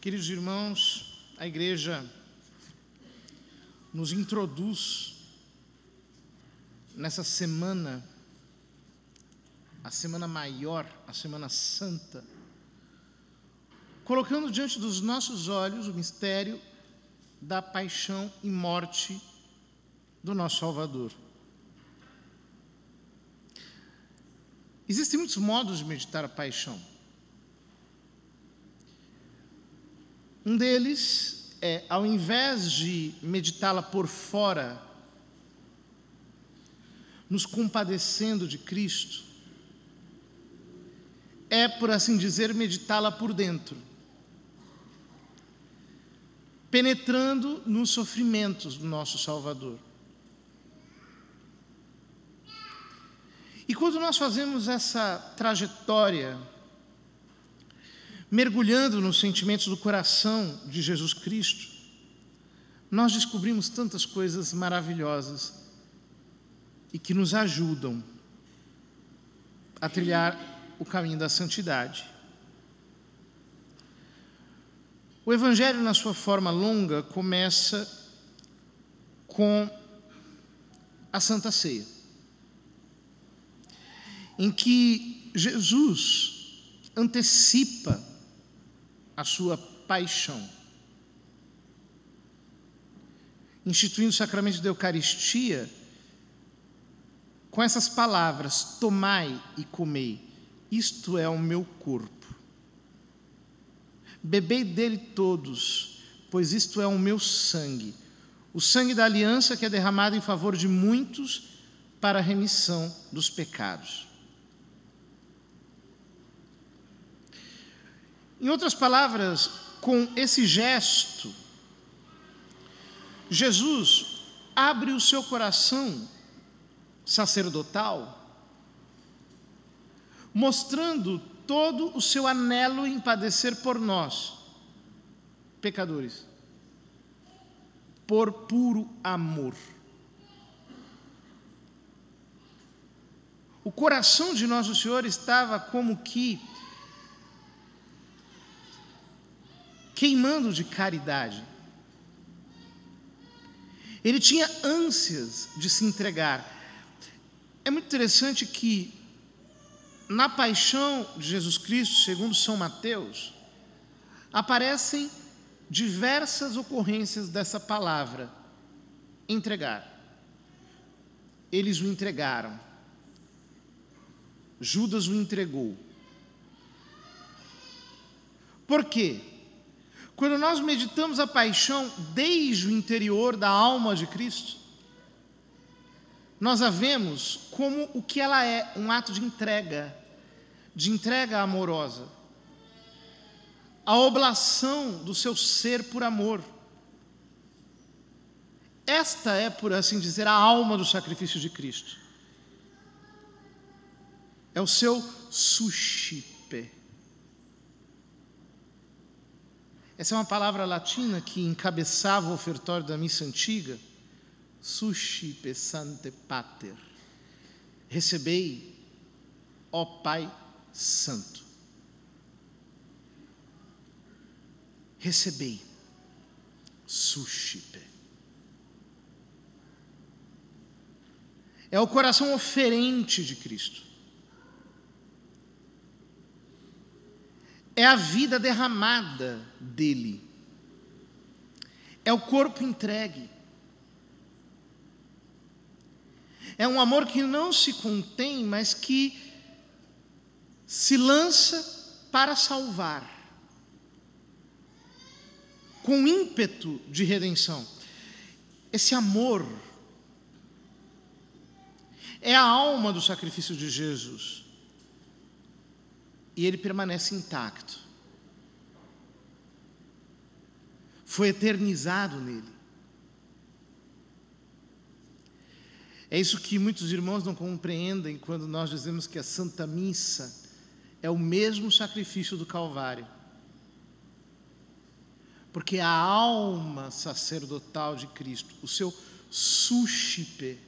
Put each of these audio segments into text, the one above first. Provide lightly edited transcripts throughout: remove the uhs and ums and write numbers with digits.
Queridos irmãos, a igreja nos introduz nessa semana, a semana maior, a semana santa, colocando diante dos nossos olhos o mistério da paixão e morte do nosso Salvador. Existem muitos modos de meditar a paixão. Um deles é, ao invés de meditá-la por fora, nos compadecendo de Cristo, é, por assim dizer, meditá-la por dentro, penetrando nos sofrimentos do nosso Salvador. E quando nós fazemos essa trajetória, mergulhando nos sentimentos do coração de Jesus Cristo, nós descobrimos tantas coisas maravilhosas e que nos ajudam a trilhar o caminho da santidade. O Evangelho, na sua forma longa, começa com a Santa Ceia, em que Jesus antecipa a sua paixão, instituindo o sacramento da Eucaristia com essas palavras: tomai e comei, isto é o meu corpo. Bebei dele todos, pois isto é o meu sangue, o sangue da aliança que é derramado em favor de muitos para a remissão dos pecados. Em outras palavras, com esse gesto, Jesus abre o seu coração sacerdotal, mostrando todo o seu anelo em padecer por nós, pecadores, por puro amor. O coração de Nosso Senhor estava como que queimando de caridade. Ele tinha ânsias de se entregar. É muito interessante que na paixão de Jesus Cristo, segundo São Mateus, aparecem diversas ocorrências dessa palavra, entregar. Eles o entregaram. Judas o entregou. Por quê? Quando nós meditamos a paixão desde o interior da alma de Cristo, nós a vemos como o que ela é, um ato de entrega amorosa, a oblação do seu ser por amor. Esta é, por assim dizer, a alma do sacrifício de Cristo. É o seu suscipe. Essa é uma palavra latina que encabeçava o ofertório da missa antiga. Suscipe sante pater. Recebei, ó Pai Santo. Recebei. Suscipe. É o coração oferente de Cristo. É a vida derramada dele. É o corpo entregue. É um amor que não se contém, mas que se lança para salvar, com ímpeto de redenção. Esse amor é a alma do sacrifício de Jesus. E ele permanece intacto. Foi eternizado nele. É isso que muitos irmãos não compreendem quando nós dizemos que a Santa Missa é o mesmo sacrifício do Calvário. Porque a alma sacerdotal de Cristo, o seu suscipe,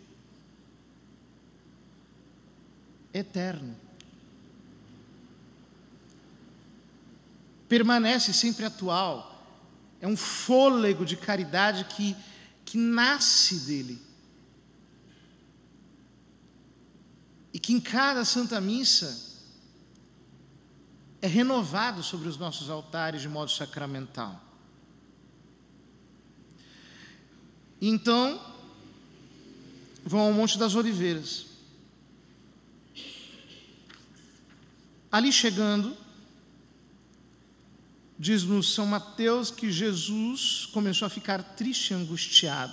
eterno. permanece sempre atual, é um fôlego de caridade que nasce dele. E que em cada Santa Missa é renovado sobre os nossos altares de modo sacramental. Então, vão ao Monte das Oliveiras. Ali chegando, diz-nos São Mateus que Jesus começou a ficar triste e angustiado.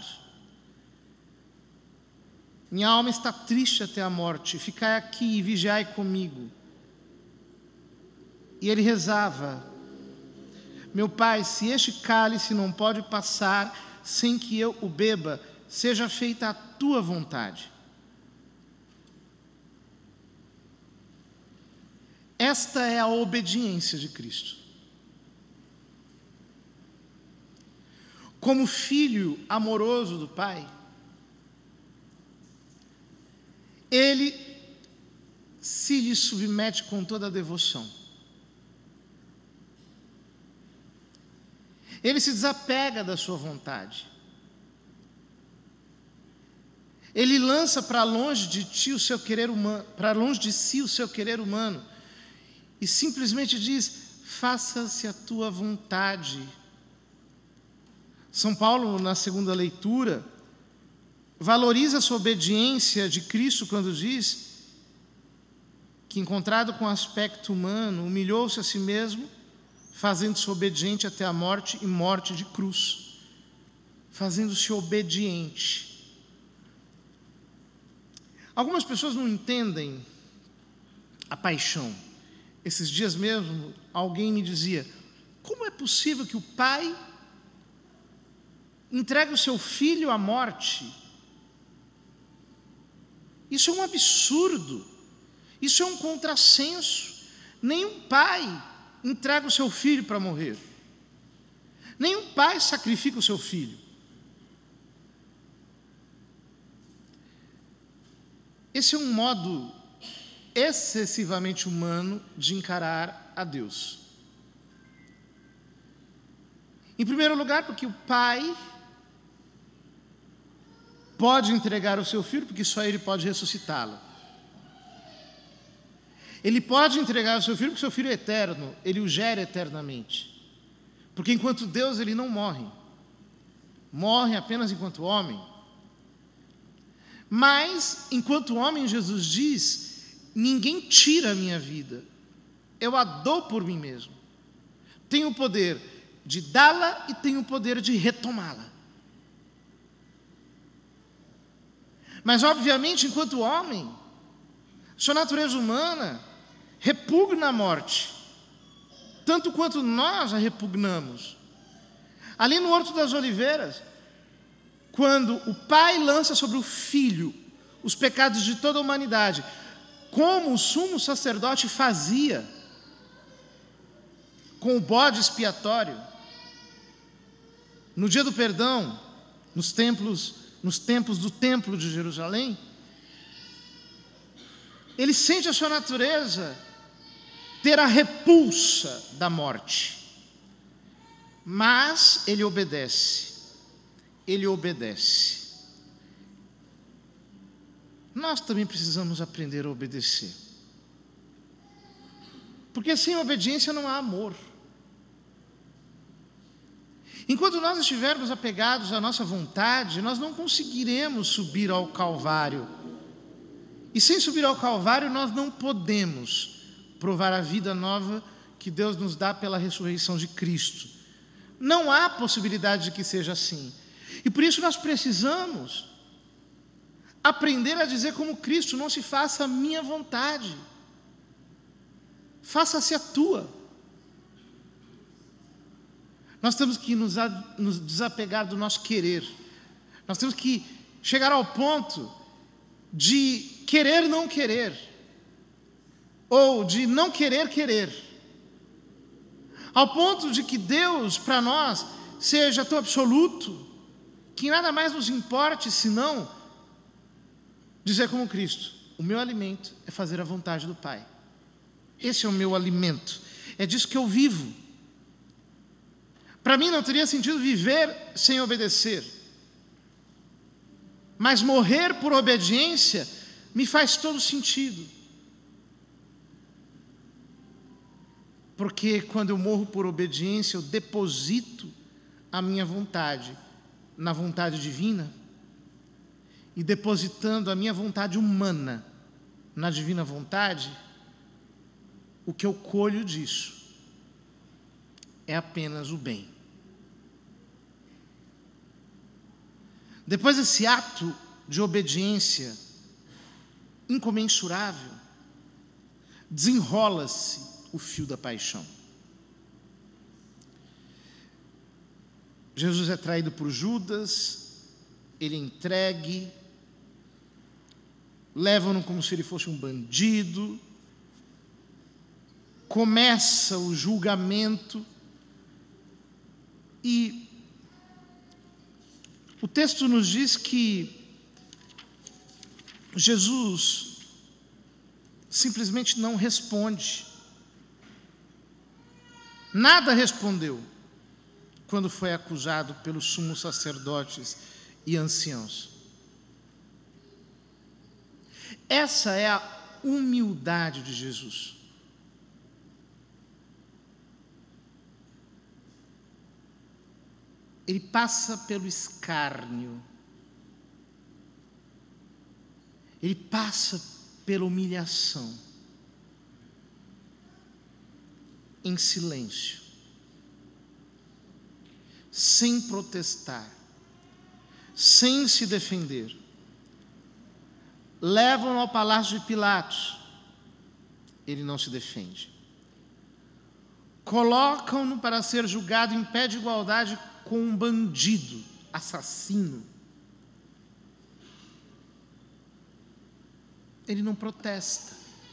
Minha alma está triste até a morte, ficai aqui e vigiai comigo. E ele rezava: meu Pai, se este cálice não pode passar sem que eu o beba, seja feita a tua vontade. Esta é a obediência de Cristo. Como filho amoroso do Pai, ele se lhe submete com toda a devoção. Ele se desapega da sua vontade. Ele lança para longe de ti o seu querer humano, para longe de si o seu querer humano, e simplesmente diz: faça-se a tua vontade. São Paulo, na segunda leitura, valoriza a sua obediência de Cristo quando diz que, encontrado com aspecto humano, humilhou-se a si mesmo, fazendo-se obediente até a morte e morte de cruz, fazendo-se obediente. Algumas pessoas não entendem a paixão. Esses dias mesmo, alguém me dizia: como é possível que o pai entregue o seu filho à morte? Isso é um absurdo, isso é um contrassenso. Nenhum pai entrega o seu filho para morrer. Nenhum pai sacrifica o seu filho. Esse é um modo excessivamente humano de encarar a Deus. Em primeiro lugar, porque o pai pode entregar o seu filho, porque só ele pode ressuscitá-lo. Ele pode entregar o seu filho, porque seu filho é eterno, ele o gera eternamente. Porque enquanto Deus, ele não morre. Morre apenas enquanto homem. Mas, enquanto homem, Jesus diz: ninguém tira a minha vida, eu a dou por mim mesmo. Tenho o poder de dá-la e tenho o poder de retomá-la. Mas, obviamente, enquanto homem, sua natureza humana repugna a morte, tanto quanto nós a repugnamos. Ali no Horto das Oliveiras, quando o Pai lança sobre o Filho os pecados de toda a humanidade, como o sumo sacerdote fazia com o bode expiatório, no dia do perdão, nos tempos do Templo de Jerusalém, ele sente a sua natureza ter a repulsa da morte, mas ele obedece. Nós também precisamos aprender a obedecer, porque sem obediência não há amor. Enquanto nós estivermos apegados à nossa vontade, nós não conseguiremos subir ao Calvário. E sem subir ao Calvário, nós não podemos provar a vida nova que Deus nos dá pela ressurreição de Cristo. Não há possibilidade de que seja assim. E por isso nós precisamos aprender a dizer como Cristo: não se faça a minha vontade, faça-se a tua. Nós temos que nos desapegar do nosso querer. Nós temos que chegar ao ponto de querer não querer, ou de não querer querer, ao ponto de que Deus para nós seja tão absoluto que nada mais nos importe senão dizer como Cristo: o meu alimento é fazer a vontade do Pai. Esse é o meu alimento, é disso que eu vivo. Para mim não teria sentido viver sem obedecer. Mas morrer por obediência me faz todo sentido. Porque quando eu morro por obediência, eu deposito a minha vontade na vontade divina. E depositando a minha vontade humana na divina vontade, o que eu colho disso é apenas o bem. Depois desse ato de obediência incomensurável, desenrola-se o fio da paixão. Jesus é traído por Judas, ele é entregue, levam-no como se ele fosse um bandido, começa o julgamento e o texto nos diz que Jesus simplesmente não responde. Nada respondeu quando foi acusado pelos sumos sacerdotes e anciãos. Essa é a humildade de Jesus. Ele passa pelo escárnio. Ele passa pela humilhação. Em silêncio. Sem protestar. Sem se defender. Levam-no ao palácio de Pilatos. Ele não se defende. Colocam-no para ser julgado em pé de igualdade com um bandido, assassino. Ele não protesta.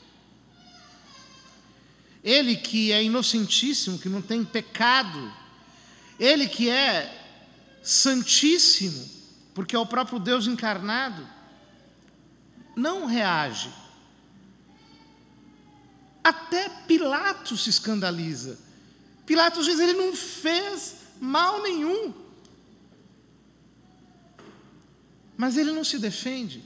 Ele que é inocentíssimo, que não tem pecado, ele que é santíssimo, porque é o próprio Deus encarnado, não reage. Até Pilatos se escandaliza. Pilatos diz: ele não fez mal nenhum. Mas ele não se defende.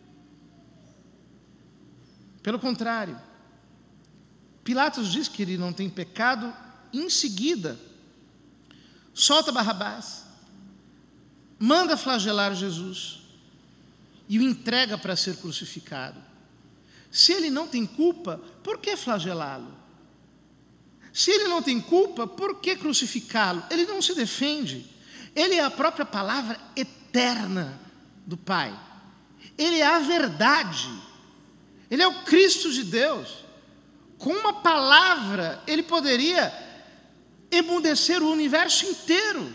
Pelo contrário, Pilatos diz que ele não tem pecado, e em seguida solta Barrabás, manda flagelar Jesus e o entrega para ser crucificado. Se ele não tem culpa, por que flagelá-lo? Se ele não tem culpa, por que crucificá-lo? Ele não se defende. Ele é a própria palavra eterna do Pai. Ele é a verdade. Ele é o Cristo de Deus. Com uma palavra, ele poderia emudecer o universo inteiro.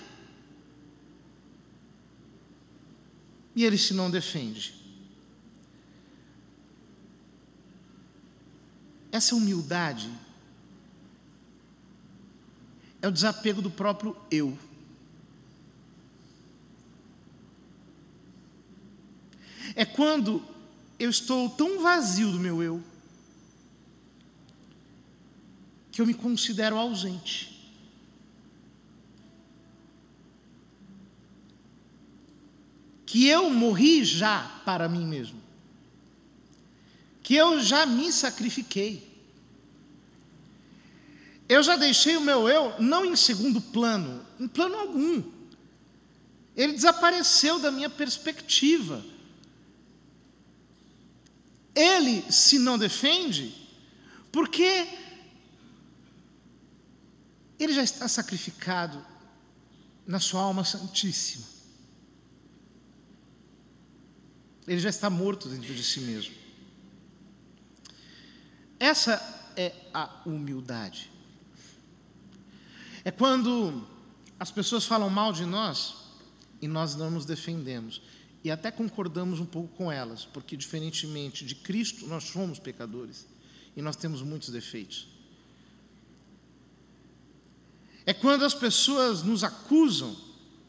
E ele se não defende. Essa humildade é o desapego do próprio eu. É quando eu estou tão vazio do meu eu que eu me considero ausente. Que eu morri já para mim mesmo. Que eu já me sacrifiquei. Eu já deixei o meu eu não em segundo plano, em plano algum. Ele desapareceu da minha perspectiva. Ele se não defende porque ele já está sacrificado na sua alma santíssima. Ele já está morto dentro de si mesmo. Essa é a humildade. É quando as pessoas falam mal de nós e nós não nos defendemos. E até concordamos um pouco com elas, porque diferentemente de Cristo, nós somos pecadores e nós temos muitos defeitos. É quando as pessoas nos acusam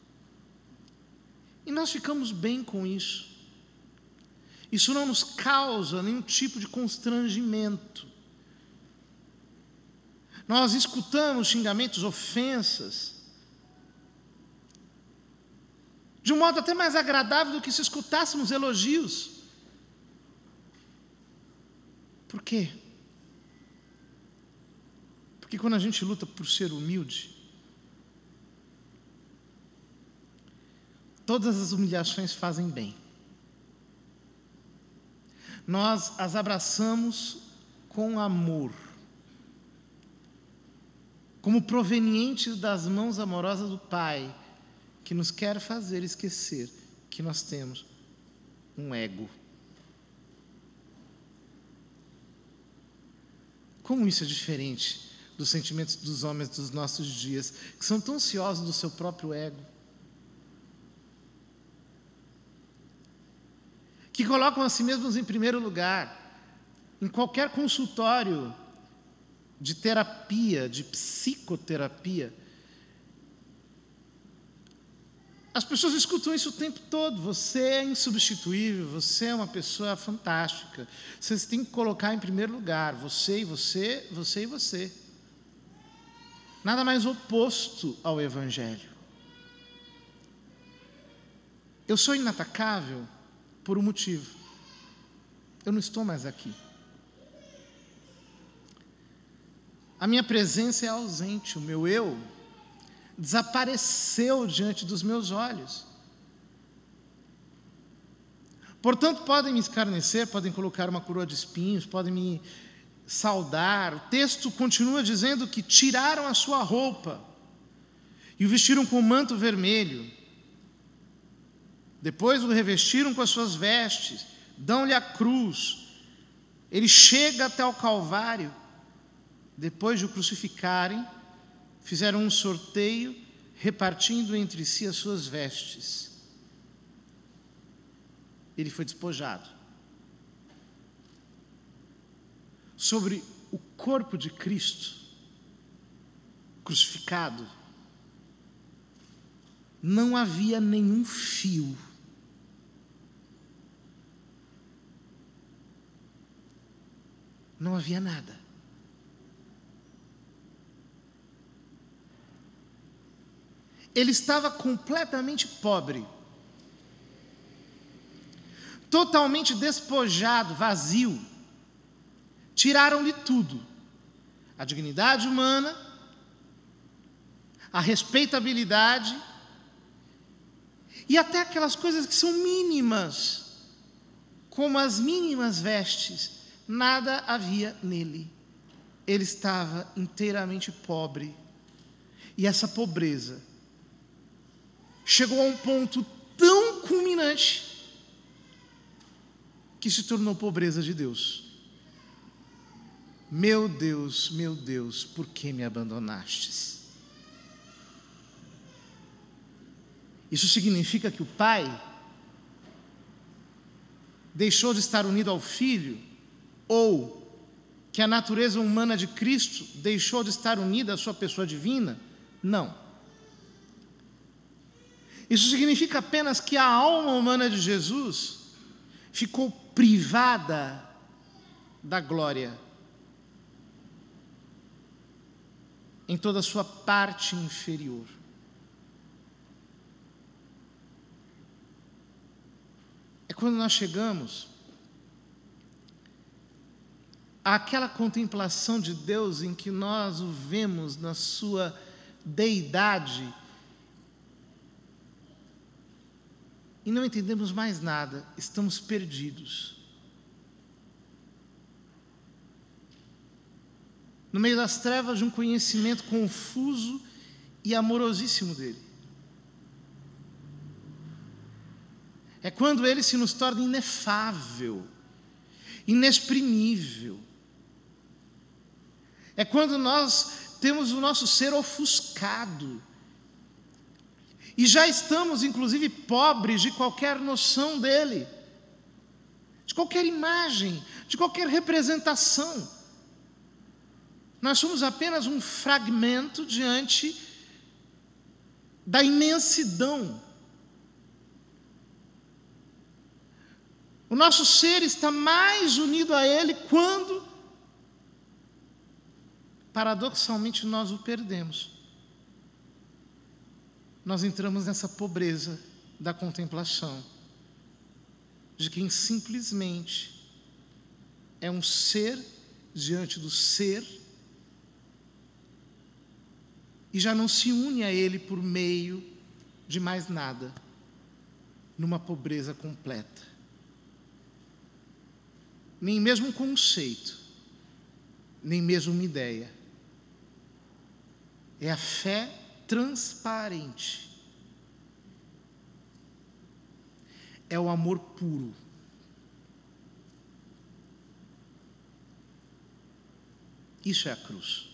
e nós ficamos bem com isso. Isso não nos causa nenhum tipo de constrangimento. Nós escutamos xingamentos, ofensas, de um modo até mais agradável do que se escutássemos elogios. Por quê? Porque quando a gente luta por ser humilde, todas as humilhações fazem bem. Nós as abraçamos com amor, como provenientes das mãos amorosas do Pai, que nos quer fazer esquecer que nós temos um ego. Como isso é diferente dos sentimentos dos homens dos nossos dias, que são tão ansiosos do seu próprio ego, que colocam a si mesmos em primeiro lugar, em qualquer consultório de terapia, de psicoterapia. As pessoas escutam isso o tempo todo: você é insubstituível, você é uma pessoa fantástica, você tem que colocar em primeiro lugar, você e você, você e você. Nada mais oposto ao Evangelho. Eu sou inatacável por um motivo: eu não estou mais aqui. A minha presença é ausente, o meu eu desapareceu diante dos meus olhos. Portanto, podem me escarnecer, podem colocar uma coroa de espinhos, podem me saudar. O texto continua dizendo que tiraram a sua roupa e o vestiram com um manto vermelho. Depois o revestiram com as suas vestes, dão-lhe a cruz. Ele chega até o Calvário. Depois de o crucificarem, fizeram um sorteio, repartindo entre si as suas vestes. Ele foi despojado. Sobre o corpo de Cristo, crucificado, não havia nenhum fio. Não havia nada. Ele estava completamente pobre, totalmente despojado, vazio. Tiraram-lhe tudo: a dignidade humana, a respeitabilidade e até aquelas coisas que são mínimas, como as mínimas vestes. Nada havia nele. Ele estava inteiramente pobre. E essa pobreza chegou a um ponto tão culminante que se tornou pobreza de Deus. Meu Deus, por que me abandonastes? Isso significa que o Pai deixou de estar unido ao Filho, ou que a natureza humana de Cristo deixou de estar unida à sua pessoa divina? Não. Isso significa apenas que a alma humana de Jesus ficou privada da glória em toda a sua parte inferior. É quando nós chegamos àquela contemplação de Deus em que nós o vemos na sua deidade e não entendemos mais nada, estamos perdidos. No meio das trevas de um conhecimento confuso e amorosíssimo dele. É quando ele se nos torna inefável, inexprimível. É quando nós temos o nosso ser ofuscado. E já estamos, inclusive, pobres de qualquer noção dele, de qualquer imagem, de qualquer representação. Nós somos apenas um fragmento diante da imensidão. O nosso ser está mais unido a ele quando, paradoxalmente, nós o perdemos. Nós entramos nessa pobreza da contemplação, de quem simplesmente é um ser diante do ser e já não se une a ele por meio de mais nada, numa pobreza completa. Nem mesmo um conceito, nem mesmo uma ideia. É a fé transparente. É o amor puro. Isso é a cruz.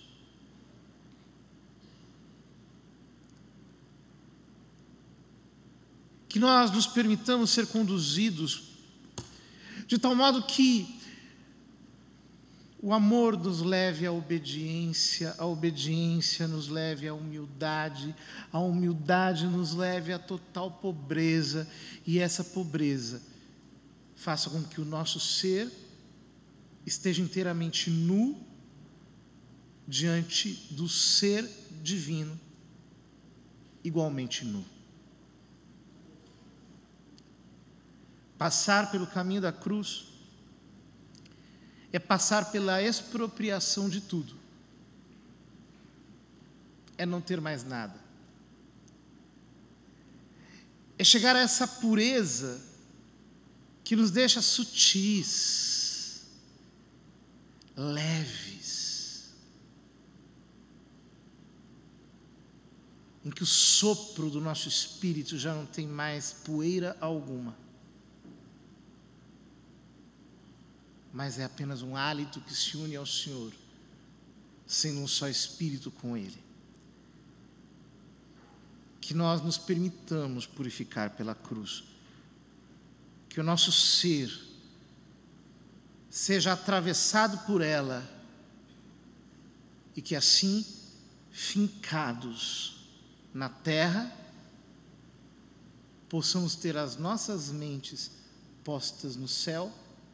Que nós nos permitamos ser conduzidos de tal modo que o amor nos leve à obediência, a obediência nos leve à humildade, a humildade nos leve à total pobreza, e essa pobreza faça com que o nosso ser esteja inteiramente nu diante do ser divino, igualmente nu. Passar pelo caminho da cruz é passar pela expropriação de tudo. É não ter mais nada. É chegar a essa pureza que nos deixa sutis, leves, em que o sopro do nosso espírito já não tem mais poeira alguma, mas é apenas um hálito que se une ao Senhor, sendo um só espírito com Ele. Que nós nos permitamos purificar pela cruz, que o nosso ser seja atravessado por ela e que assim, fincados na terra, possamos ter as nossas mentes postas no céu,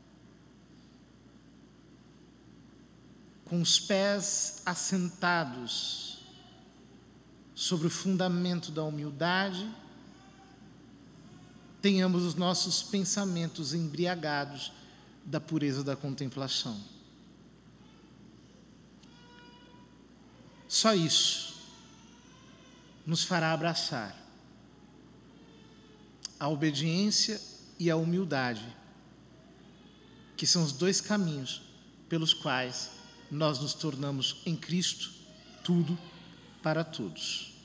com os pés assentados sobre o fundamento da humildade, tenhamos os nossos pensamentos embriagados da pureza da contemplação. Só isso nos fará abraçar a obediência e a humildade, que são os dois caminhos pelos quais nós nos tornamos em Cristo tudo para todos.